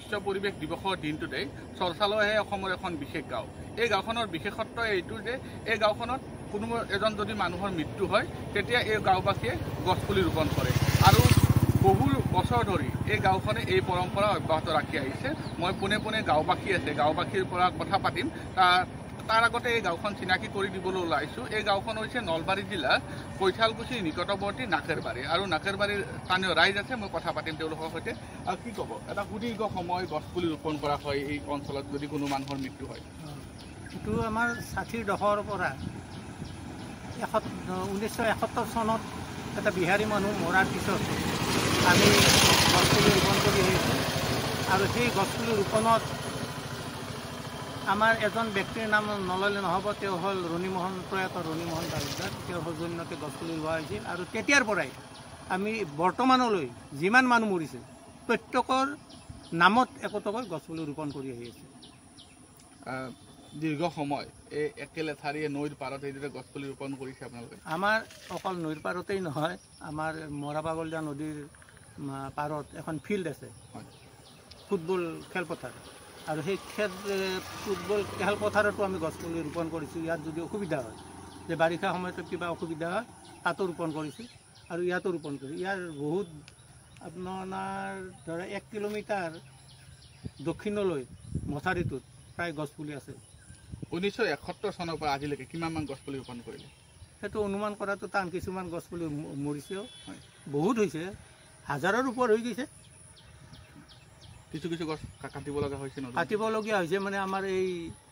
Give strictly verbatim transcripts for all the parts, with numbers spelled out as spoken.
বিশ্ব পৰিৱেশ দিৱসৰ দিনটোতেই চৰচালয়হে অসমৰ এখন বিশেষ গাঁও। এই গাঁওখনৰ বিশেষত্ব এইটো যে এই গাঁওখনত কোনো এজন যদি মানুহৰ মৃত্যু হয় তেতিয়া এই গাঁওবাসীয়ে গছপুলি ৰোপণ কৰে আৰু বহু বছৰ ধৰি এই গাঁওখনে এই পৰম্পৰা অব্যাহত ৰাখি আহিছে। মই পোনে পোনে গাঁওবাসী আছে গাঁওবাসীৰ পৰা কথা পাতিম। তাৰ আগতে এই গাঁওখন চিনাকি কৰি দিবলৈ ওলাইছোঁ। এই গাঁওখন হৈছে নলবাৰী জিলাৰ কৈঠালকুছিৰ নিকটৱৰ্তী নাকেৰবাৰী আৰু নাকেৰবাৰীৰ স্থানীয় ৰাইজ আছে। মই কথা পাতিম তেওঁলোকৰ সৈতে। আৰু কি ক'ব, এটা সুদীৰ্ঘ সময় গছপুলি ৰোপণ কৰা হয় এই অঞ্চলত যদি কোনো মানুহৰ মৃত্যু হয়? এইটো আমাৰ ষাঠিৰ দশকৰ পৰা ঊনৈছশ এসত্তৰ চনত এটা বিহাৰী মানুহ মৰাৰ পিছত আমি গছপুলি ৰোপণ কৰি আহিছোঁ আৰু সেই গছপুলি ৰোপণত আমাৰ এজন ব্যক্তিৰ নাম নল'লে নহ'ব। তেওঁ হ'ল ৰণীমোহন প্ৰয়াত ৰণীমোহন তালুকদাৰ। তেওঁৰ সৌজন্যতে গছপুলি লোৱা হৈছিল আৰু তেতিয়াৰ পৰাই আমি বৰ্তমানলৈ যিমান মানুহ মৰিছে প্ৰত্যেকৰ নামত একোটাকৈ গছপুলি ৰোপণ কৰি আহি আছোঁ। দীৰ্ঘ সময় এই একেলেঠাৰিয়ে নৈৰ পাৰত এইদৰে গছপুলি ৰোপণ কৰিছে আপোনালোকে? আমাৰ অকল নৈৰ পাৰতেই নহয়, আমাৰ মৰাপাগলীয়া নদীৰ পাৰত এখন ফিল্ড আছে, ফুটবল খেলপথাৰ, আৰু সেই খেল ফুটবল খেলপথাৰতো আমি গছপুলি ৰোপণ কৰিছোঁ। ইয়াত যদি অসুবিধা হয় যে বাৰিষা সময়তো কিবা অসুবিধা হয় তাতো ৰোপণ কৰিছোঁ আৰু ইয়াতো ৰোপণ কৰিছোঁ। ইয়াৰ বহুত আপোনাৰ ধৰা এক কিলোমিটাৰ দক্ষিণলৈ মথাৰিটোত প্ৰায় গছপুলি আছে। ঊনৈছশ এসত্তৰ চনৰ পৰা আজিলৈকে কিমানমান গছপুলি ৰোপণ কৰিলে? সেইটো অনুমান কৰাটো টান। কিছুমান গছপুলি মৰিছেও, বহুত হৈছে, হাজাৰৰ ওপৰ হৈ গৈছে। কিছু কিছু গছ কাটিব লগা হৈছে, কাটিবলগীয়া হৈছে মানে আমাৰ এই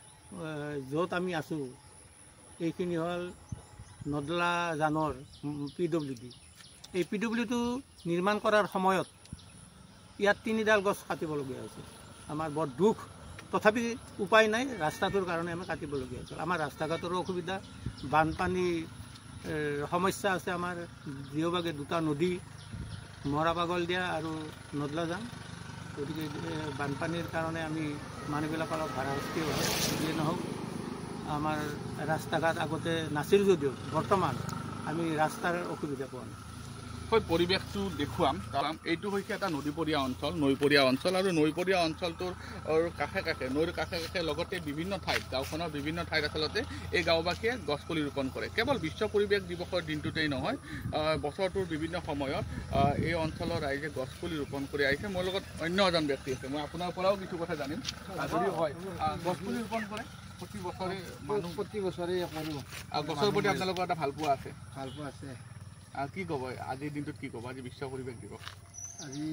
য'ত আমি আছোঁ এইখিনি হ'ল নদলা জানৰ পি ডব্লিউ ডি। এই পি ডব্লিউ ডিটো নিৰ্মাণ কৰাৰ সময়ত ইয়াত তিনিডাল গছ কাটিবলগীয়া হৈছে। আমাৰ বৰ দুখ, তথাপি উপায় নাই, ৰাস্তাটোৰ কাৰণে আমি কাটিবলগীয়া হৈছিল। আমাৰ ৰাস্তা ঘাটৰো অসুবিধা, বানপানীৰ সমস্যা আছে। আমাৰ দুয়োভাগে দুটা নদী, মৰাপাগল দিয়া আৰু নদলাজান। গতিকে বানপানীৰ কাৰণে আমি মানুহবিলাক অলপ ভাৰাশাস্তি হয়। যিয়ে নহওক আমাৰ ৰাস্তা ঘাট আগতে নাছিল যদিও বৰ্তমান আমি ৰাস্তাৰ অসুবিধা পোৱা নাই। হয়, পৰিৱেশটো দেখুৱাম। কাৰণ এইটো হৈছে এটা নদীপৰীয়া অঞ্চল, নৈপৰীয়া অঞ্চল আৰু নৈপৰীয়া অঞ্চলটোৰ কাষে কাষে নৈৰ কাষে কাষে লগতে বিভিন্ন ঠাইত গাঁওখনৰ বিভিন্ন ঠাইত আচলতে এই গাঁওবাসীয়ে গছপুলি ৰোপণ কৰে। কেৱল বিশ্ব পৰিৱেশ দিৱসৰ দিনটোতেই নহয়, বছৰটোৰ বিভিন্ন সময়ত এই অঞ্চলৰ ৰাইজে গছপুলি ৰোপণ কৰি আহিছে। মোৰ লগত অন্য এজন ব্যক্তি আছে, মই আপোনাৰ পৰাও কিছু কথা জানিম। যদি হয় গছপুলি ৰোপণ কৰে প্ৰতি বছৰে মানুহ প্ৰতি বছৰে কৰোঁ। গছৰ প্ৰতি আপোনালোকৰ এটা ভালপোৱা আছে? ভালপোৱা আছে। আৰু কি ক'ব আজিৰ দিনটোত, কি ক'ব আজি বিশ্ব পৰিৱেশ দিৱস? আজি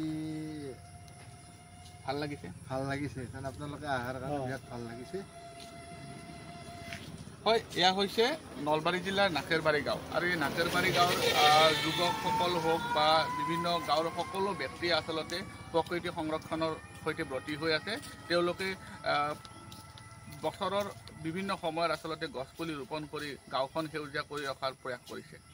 ভাল লাগিছে, ভাল লাগিছে কাৰণ আপোনালোকে অহাৰ কাৰণে বিৰাট ভাল লাগিছে। হয়, এয়া হৈছে নলবাৰী জিলাৰ নাকেৰবাৰী গাঁও আৰু এই নাকেৰবাৰী গাঁৱৰ যুৱকসকল হওক বা বিভিন্ন গাঁৱৰ সকলো ব্যক্তি আচলতে প্ৰকৃতি সংৰক্ষণৰ সৈতে ব্ৰতী হৈ আছে। তেওঁলোকে বছৰৰ বিভিন্ন সময়ত আচলতে গছপুলি ৰোপণ কৰি গাঁওখন সেউজীয়া কৰি ৰখাৰ প্ৰয়াস কৰিছে।